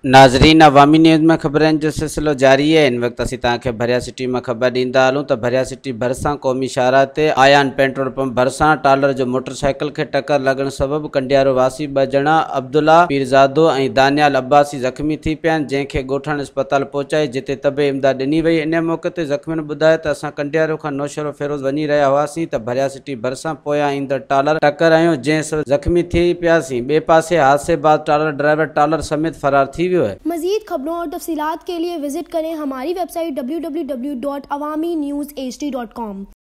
नाज़रीन, अवामी न्यूज़ में खबरनि जो सिलसिलो जारी है। इन वक्त असीं तव्हांखे भिरयास्टी में खबर ॾींदा हलूं त भिरयास्टी भरिसां क़ौमी शाहराह ते आयान पेट्रोल पंप भरिसां टालर जो मोटरसाइकिल खे टक्कर लॻण सबबि कंडियारो वासी 2 ॼणा अब्दुल्ला पीरज़ादो ऐं दानियाल अब्बासी ज़ख़्मी थी पिया आहिनि, जंहिंखे ॻोठाणे अस्पताल पहुचाई, जिते तबे इमदाद ॾिनी वई। इन मौक़े ते ज़ख़्मियुनि ॿुधायो त असां कंडियारो खां नौशहरो फेरोज़ वञी रहिया हुआसीं त भिरयास्टी भरिसां पोयां ईंदड़ टालर टक्कर आयो, जंहिं ज़ख़्मी थी पियासीं। ॿिए पासे हादसे बाद टालर ड्राइवर टालर समेत फरार थी वियो है। मज़ीद खबरों और तफसीलात के लिए विजिट करें हमारी वेबसाइट www.awamiNewsHD.com।